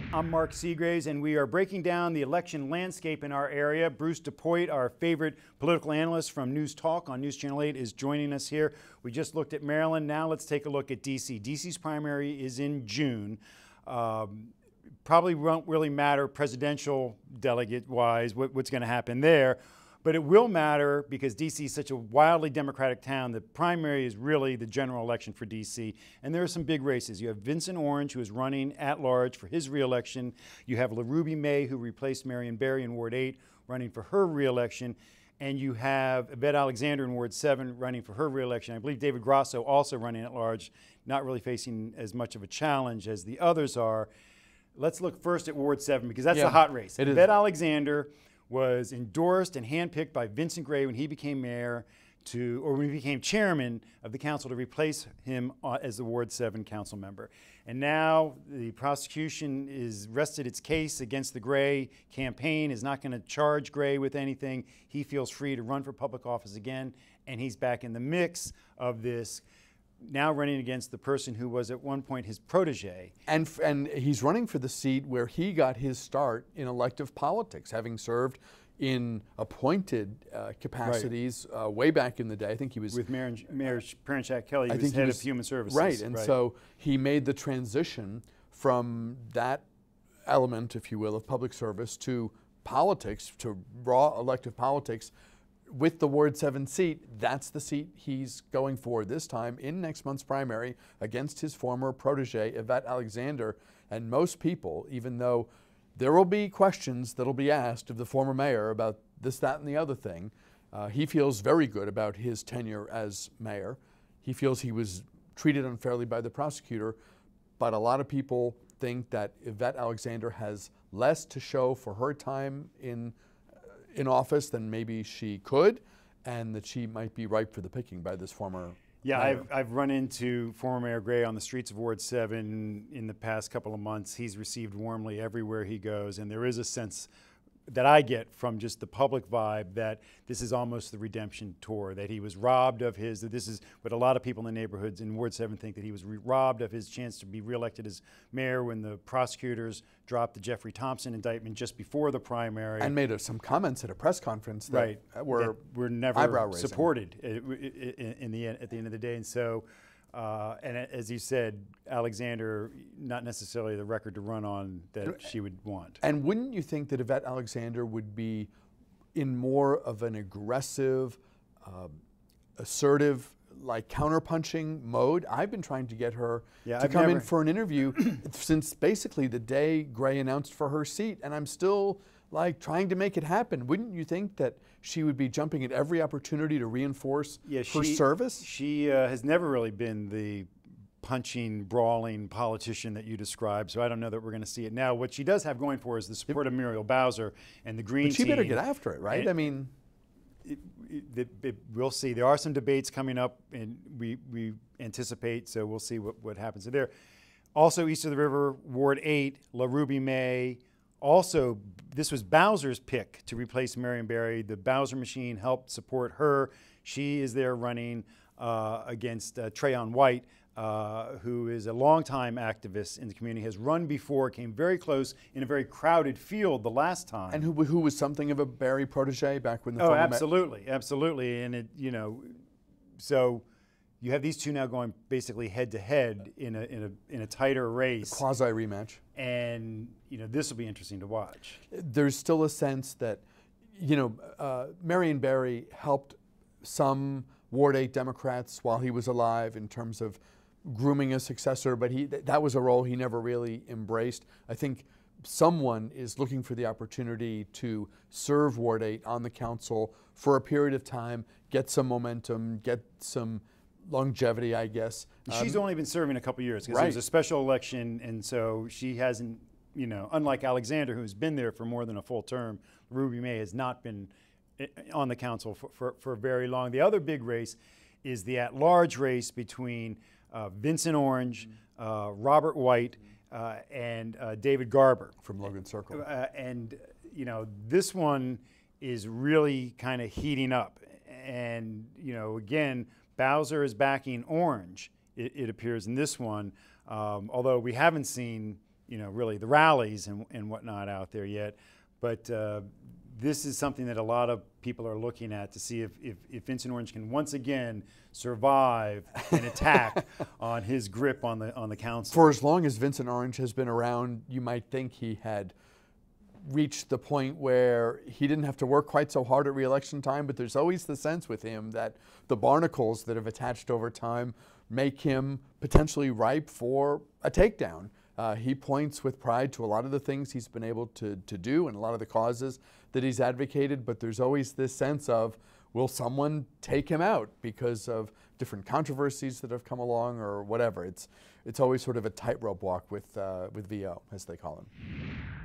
I'm Mark Seagraves, and we are breaking down the election landscape in our area. Bruce DuPoit, our favorite political analyst from News Talk on News Channel 8, is joining us here. We just looked at Maryland. Now let's take a look at D.C. D.C.'s primary is in June. Probably won't really matter presidential delegate-wise what's going to happen there. But it will matter because D.C. is such a wildly Democratic town. The primary is really the general election for D.C. And there are some big races. You have Vincent Orange, who is running at large for his reelection. You have LaRuby May, who replaced Marion Barry in Ward 8, running for her reelection. And you have Yvette Alexander in Ward 7 running for her reelection. I believe David Grosso also running at large, not really facing as much of a challenge as the others are. Let's look first at Ward 7 because that's the hot race. Yvette Alexander was endorsed and handpicked by Vincent Gray when he became mayor when he became chairman of the council to replace him as the Ward 7 council member. And now the prosecution is rested its case against the Gray campaign, is not going to charge Gray with anything. He feels free to run for public office again, and he's back in the mix of this, now running against the person who was at one point his protege. And he's running for the seat where he got his start in elective politics, having served in appointed capacities way back in the day. I think he was with Mayor Parent Kelly. He was head of Human Services. Right, and so he made the transition from that element, if you will, of public service to politics, to raw elective politics. With the Ward 7 seat, that's the seat he's going for this time in next month's primary against his former protege, Yvette Alexander. And most people, even though there will be questions that'll be asked of the former mayor about this, that, and the other thing, he feels very good about his tenure as mayor. He feels he was treated unfairly by the prosecutor, but a lot of people think that Yvette Alexander has less to show for her time in office than maybe she could, and that she might be ripe for the picking by this former mayor. I've run into former Mayor Gray on the streets of Ward 7 in the past couple of months. He's received warmly everywhere he goes, and there is a sense that I get from just the public vibe that this is almost the redemption tour, that he was robbed of his, that this is what a lot of people in the neighborhoods in Ward 7 think, that he was robbed of his chance to be reelected as mayor when the prosecutors dropped the Jeffrey Thompson indictment just before the primary. And made some comments at a press conference that were never supported at the end of the day. And so, and as you said, Alexander, not necessarily the record to run on that she would want. And wouldn't you think that Yvette Alexander would be in more of an aggressive, assertive, like counterpunching mode? I've been trying to get her to come in for an interview since basically the day Gray announced for her seat, and I'm still like trying to make it happen. Wouldn't you think that she would be jumping at every opportunity to reinforce her service? She has never really been the punching, brawling politician that you described, so I don't know that we're going to see it now. What she does have going for her is the support of Muriel Bowser and the Green team. But she better get after it, right? I mean, we'll see. There are some debates coming up, and we anticipate, so we'll see what happens there. Also, east of the river, Ward 8, LaRuby May. Also, this was Bowser's pick to replace Marion Barry. The Bowser machine helped support her. She is there running against Trayon White, who is a longtime activist in the community, has run before, came very close in a very crowded field the last time. And who was something of a Barry protege back when the former absolutely. And it, so you have these two now going basically head to head in a tighter race, quasi rematch, and this will be interesting to watch. There's still a sense that Marion Barry helped some Ward 8 Democrats while he was alive in terms of grooming a successor, but that was a role he never really embraced. I think someone is looking for the opportunity to serve Ward 8 on the council for a period of time, get some momentum, get some longevity, I guess. She's only been serving a couple years because it was a special election, and so she hasn't, unlike Alexander, who's been there for more than a full term, Ruby May has not been on the council for very long. The other big race is the at-large race between Vincent Orange, Robert White, and David Garber. From Logan Circle. This one is really kind of heating up. And, again, Bowser is backing Orange, it appears in this one, although we haven't seen really the rallies and whatnot out there yet. But this is something that a lot of people are looking at to see if Vincent Orange can once again survive an attack on his grip on the council. For as long as Vincent Orange has been around, you might think he had reached the point where he didn't have to work quite so hard at re-election time, but there's always the sense with him that the barnacles that have attached over time make him potentially ripe for a takedown. He points with pride to a lot of the things he's been able to do and a lot of the causes that he's advocated, but there's always this sense of, will someone take him out because of different controversies that have come along or whatever. It's always sort of a tightrope walk with VO, as they call him.